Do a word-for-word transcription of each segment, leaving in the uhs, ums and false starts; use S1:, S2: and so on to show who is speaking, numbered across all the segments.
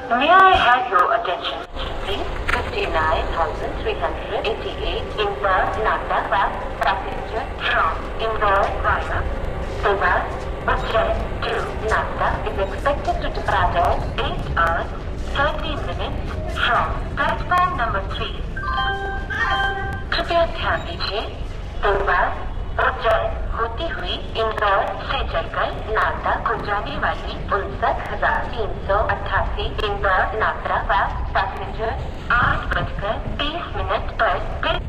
S1: May I have your attention, please? fifty-nine thousand three hundred eighty-eight Indore Nagda passenger from Indore via Dewas Ujjain to Nagda is expected to depart at eight hours thirty minutes from platform number three. कृपया ध्यान दीजिए, देवास उज्जैन होती हुई इंदौर से चलकर नागदा को जाने वाली उनसठ हजार तीन सौ अट्ठासी इंदौर नागदा पैसेंजर आठ बजकर तीस मिनट पर फिर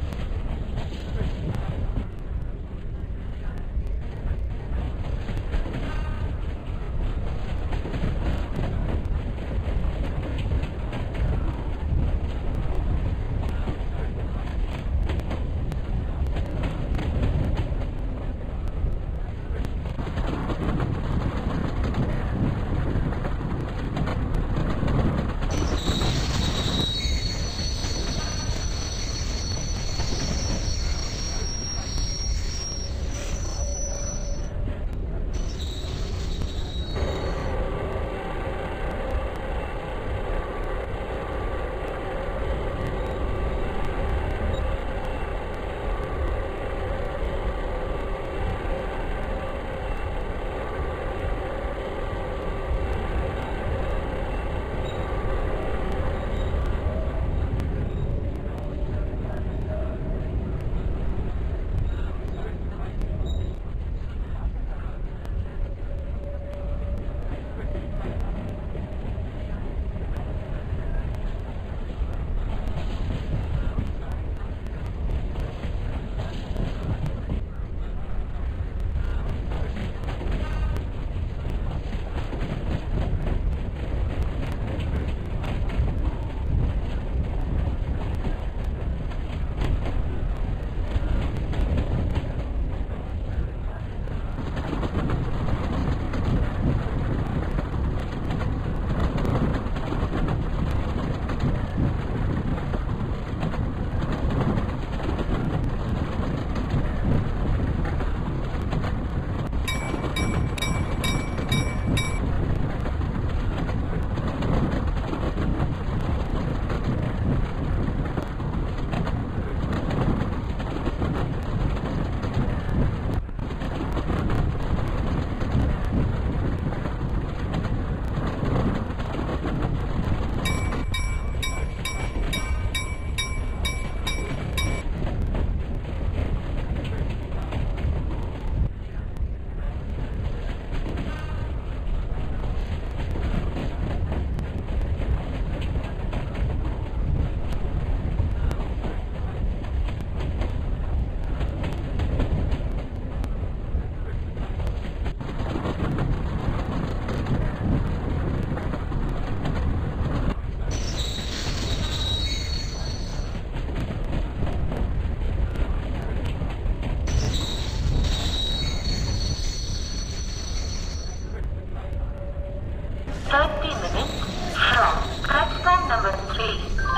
S1: thirty minutes from platform number three.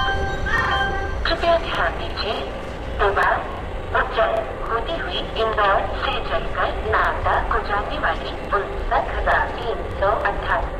S1: कृपया ध्यान दीजिए, देवास उज्जैन होती हुई इंदौर से चलकर नागदा को जाने वाली उनसठ हजार तीन सौ अट्ठासी